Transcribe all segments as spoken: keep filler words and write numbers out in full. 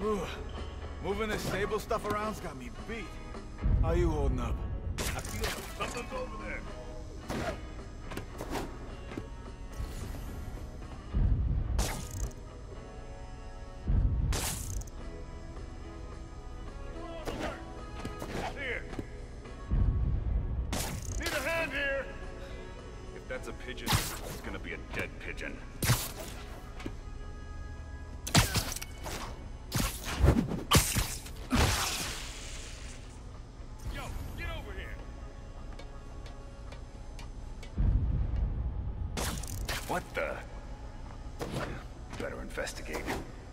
Moving this stable stuff around's got me beat. How you holding up? I feel something's over there. Here. Need a hand here. If that's a pigeon, it's gonna be a dead pigeon. What the? Better investigate.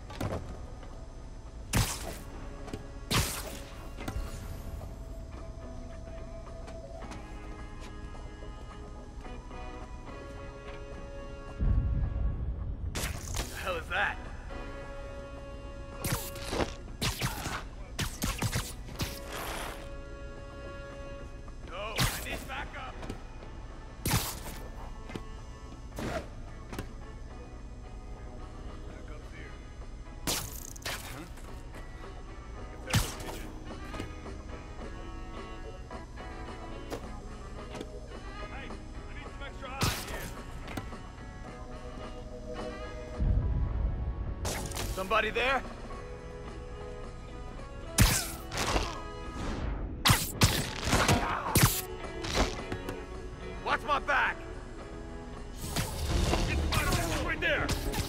What the hell is that? No, I need backup. Somebody there? Watch my back! Get right there!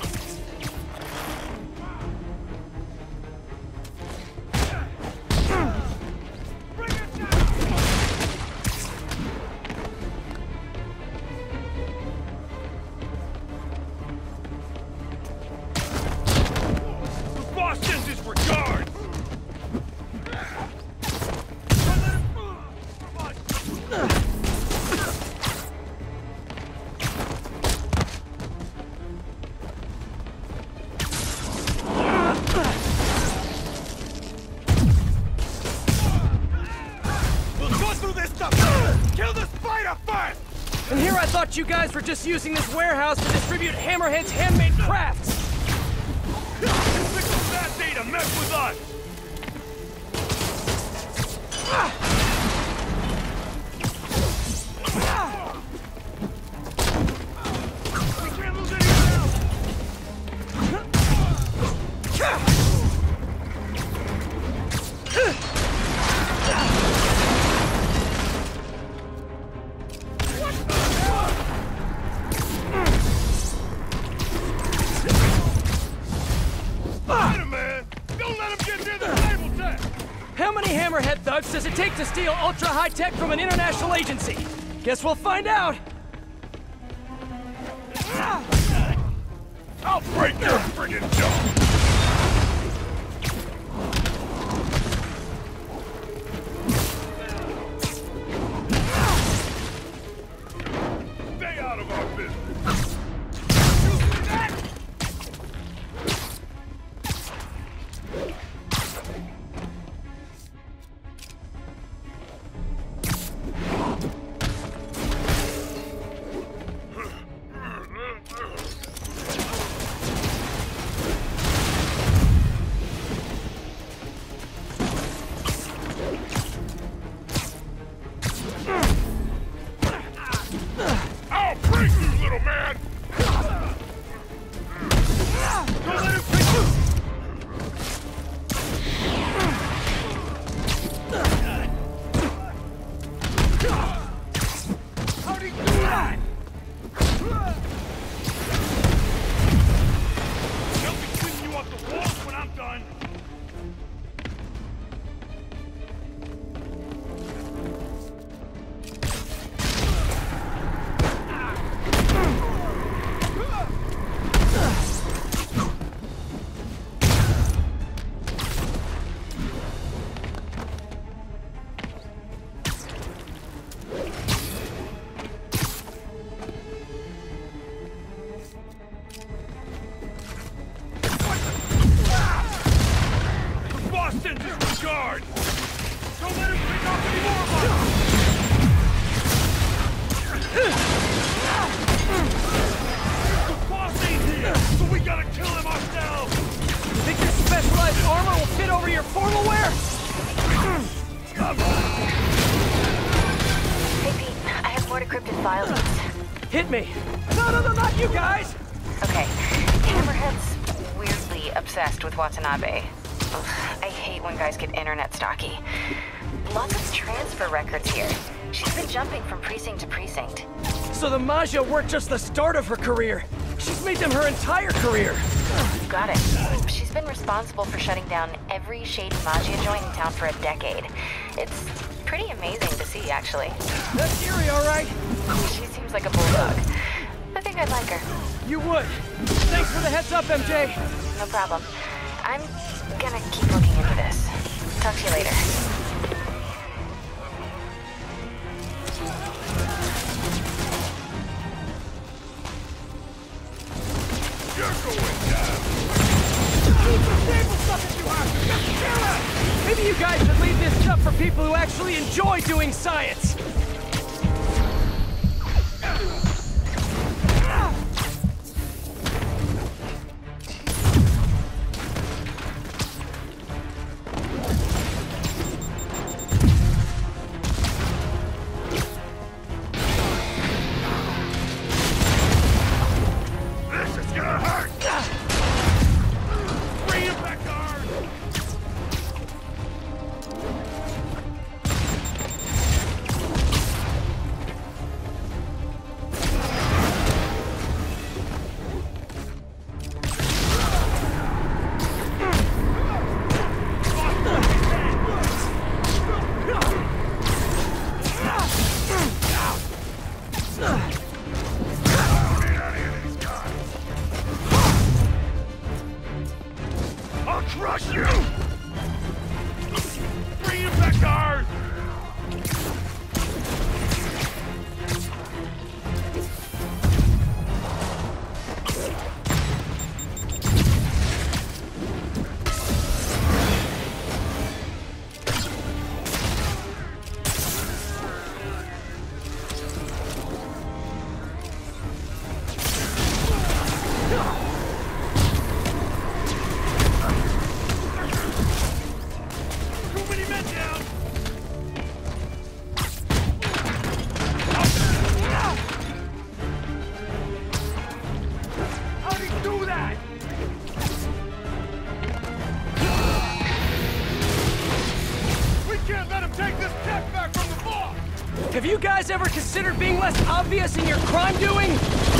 Bring it down! Sends his regards! We'll go through this stuff! Kill the spider first! And here I thought you guys were just using this warehouse to distribute Hammerhead's handmade crafts! That day to mess with us! We can't lose any ground! How many Hammerhead thugs does it take to steal ultra-high-tech from an international agency? Guess we'll find out! I'll break your friggin' jaw! Stay out of our business! You see that? formal wear? Hey Pete, I have more decrypted file leads. Hit me. No, no, no, not you guys! Okay, Hammerhead's weirdly obsessed with Watanabe. Ugh, I hate when guys get internet stocky. Lots of transfer records here. She's been jumping from precinct to precinct. So the Maggia weren't just the start of her career. She's made them her entire career. Got it. She's been responsible for shutting down every shady Maggia joint in town for a decade. It's pretty amazing to see, actually. That's eerie, all right? She seems like a bulldog. I think I'd like her. You would. Thanks for the heads up, M J. No problem. I'm gonna keep looking into this. Talk to you later. You're going down. Maybe you guys should leave this stuff for people who actually enjoy doing science. This is gonna hurt. Bring him back guard. I'll crush you! Bring him back guard! Too many men down! How did he do that? We can't let him take this tech back from the boss! Have you guys ever considered being less obvious in your crime doing?